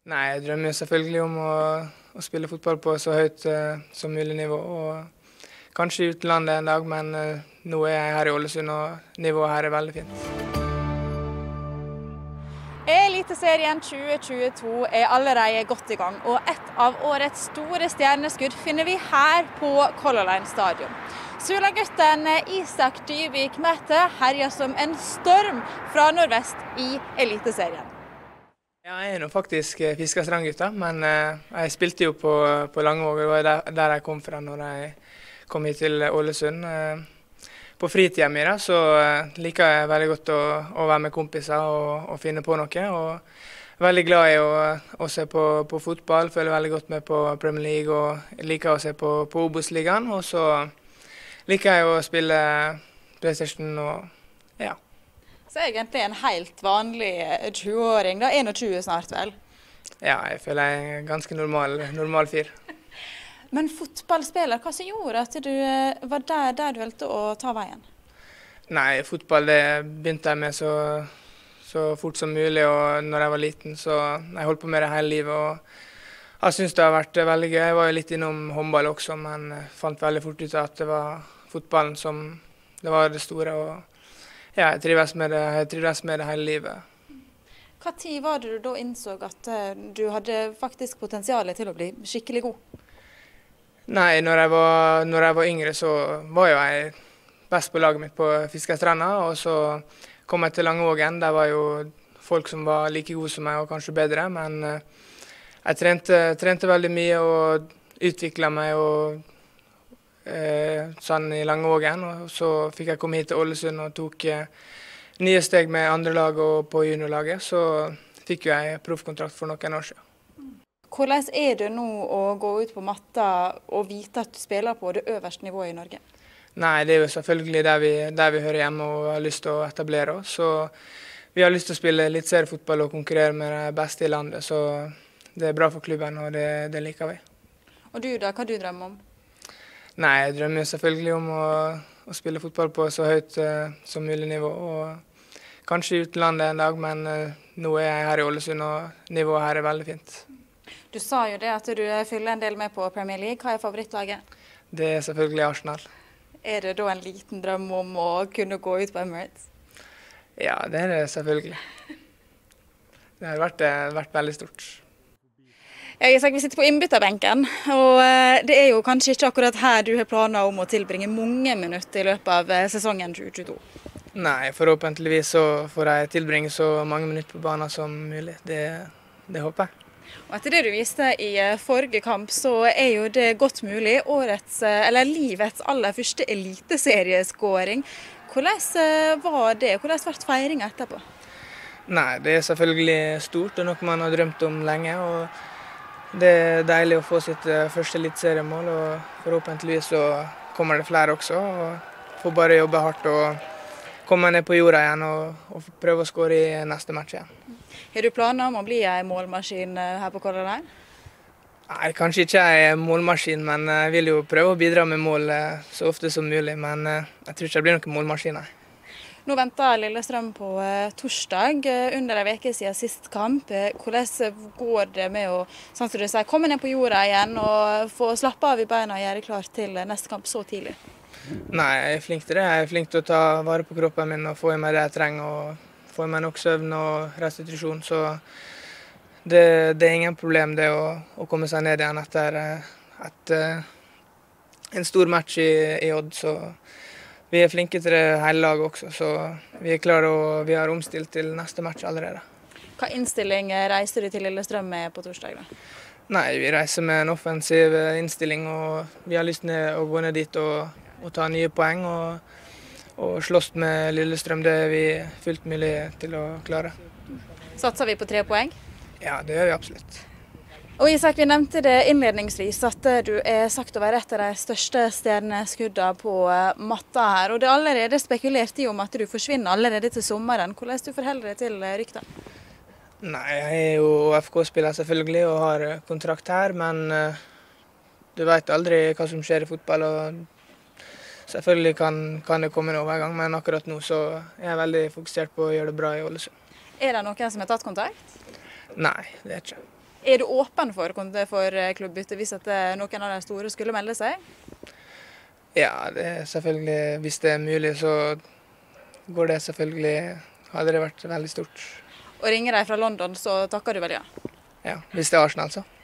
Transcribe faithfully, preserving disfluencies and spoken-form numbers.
Nei, jeg drømmer selvfølgelig om å, å spille fotball på så høyt uh, som mulig nivå. Og kanskje i utlandet en dag, men uh, nå er jeg her i Ålesund, og nivået her er veldig fint. Eliteserien tjue tjueto er allerede godt i gang, og et av årets store stjerneskudd finner vi her på Color Line stadion. Sulagutten Isak Dyvik Mæthe herjer som en storm fra nordvest i Eliteserien. Ja, jeg er nå faktisk Fiskerstrand-gutta, men uh, jeg spilte jo på, på Langvåg, det var der, der jeg kom fra når jeg kom hit til Ålesund. Uh, På fritiden min så uh, liker jeg veldig godt å, å være med kompiser og, og finne på noe. Og veldig glad i å, å se på, på fotball, føler veldig godt med på Premier League og liker å se på, på Obos-ligaen. Og så liker jeg å spille PlayStation og ja. Så er egentlig en helt vanlig tjueåring, da enogtjue snart vel? Ja, jeg føler jeg er en ganske normal, normal fyr. Men fotballspiller, hva som gjorde at du var der, der du valgte å ta veien? Nei, fotball det begynte jeg med så, så fort som mulig, og når jeg var liten, så jeg holdt på med det hele livet. Og jeg synes det har vært veldig gøy. Jeg var jo litt innom håndball også, men fant veldig fort ut at det var fotballen som det var det store. Og ja, jeg trives med det, jeg trives med det hele livet. Hva tid var det du da innså at du hadde faktisk potensial til å bli skikkelig god? Nei, når jeg, var, når jeg var yngre så var jo jeg best på laget mitt på Fiskerstranda, og så kom jeg til Langvågen. Der var jo folk som var like gode som meg og kanskje bedre, men jeg trente, trente veldig mye og utviklet meg og, eh, sånn i Langvågen. Og så fikk jeg komme hit til Ålesund og tok eh, nye steg med andre lag og på juniorlaget. Så fikk jo jeg proffkontrakt for noen år siden. Hvordan er det nå å gå ut på matta og vite at du spiller på det øverste nivået i Norge? Nei, det er jo selvfølgelig der vi, der vi hører hjemme og har lyst til å etablere oss. Så vi har lyst til å spille eliteseriefotball og konkurrere med de beste i landet. Så det er bra for klubben, og det, det liker vi. Og du da, hva du drømmer om? Nei, jeg drømmer selvfølgelig om å, å spille fotball på så høyt uh, som mulig nivå. Og kanskje i utlandet en dag, men uh, nå er jeg her i Ålesund, og nivået her er veldig fint. Du sa jo det at du følger en del med på Premier League. Hva er favorittlaget? Det er selvfølgelig Arsenal. Er det da en liten drøm om å kunne gå ut på Emirates? Ja, det er det selvfølgelig. Det har vært, vært veldig stort. Jeg sagt, vi sitter på innbytterbenken, og det er jo kanskje ikke akkurat her du har planer om å tilbringe mange minutter i løpet av sesongen tjue tjueto? Nei, forhåpentligvis så får jeg tilbringe så mange minutter på banen som mulig. Det, det håper jeg. Og etter det du viste i forrige kamp, så er jo det godt mulig årets, eller livets aller første eliteserieskåring. Hvordan var det? Hvordan ble feiringen etterpå? Nei, det er selvfølgelig stort. Det er noe man har drømt om lenge. Og det er deilig å få sitt første eliteseriemål, og forhåpentligvis så kommer det flere også. Og får bare jobbe hardt og komme ned på jorda igjen og, og prøve å skåre i neste match igjen. Har du planer om å bli en målmaskin her på Color Line? Nei, kanskje ikke jeg er målmaskin, men jeg vil jo prøve å bidra med mål så ofte som mulig. Men jeg tror ikke det blir noen målmaskin, nei. Nå venter Lillestrøm på torsdag, under en uke siden sist kamp. Hvordan går det med å sånn som du sier, komme ned på jorda igjen og få slappe av i beina og gjøre klart til neste kamp så tidlig? Nei, jeg er flink til det. Jeg er flink til å ta vare på kroppen min og få i meg det jeg trenger. og får meg nok søvn og restitusjon, så det, det er ingen problem det å, å komme seg ned igjen etter et, en stor match i, i Odd. Så vi er flinke til det hele laget også, så vi er klare og vi har omstilt til neste match allerede. Hva innstilling reiser du til Lillestrøm med på torsdag da? Nei, vi reiser med en offensiv innstilling, og vi har lyst til å gå ned dit og, og ta nye poeng. og Og slåss med Lillestrøm, det er vi fullt mulig til å klare. Satser vi på tre poeng? Ja, det gjør vi absolutt. Og Isak, vi nevnte det innledningsvis at du er sagt å være et av de største stjerneskuddene på matta her. Og det er allerede spekulert i om at du forsvinner allerede til sommeren. Hvordan du forholder deg til rykta? Nei, jeg er jo F K-spiller selvfølgelig og har kontrakt her, men du vet aldri hva som skjer i fotball. og Selvfølgelig kan, kan det komme en overgang, men akkurat nå så er jeg veldig fokusert på å gjøre det bra i Ålesund. Er det noen som har tatt kontakt? Nei, det er ikke. Er du åpen for, for klubbbytte hvis at noen av de store skulle melde seg? Ja, det er selvfølgelig. Hvis det er mulig, så går det selvfølgelig. Hadde det vært veldig stort. Og ringer de fra London, så takker du vel ja? Ja, hvis det er Arsenal, så.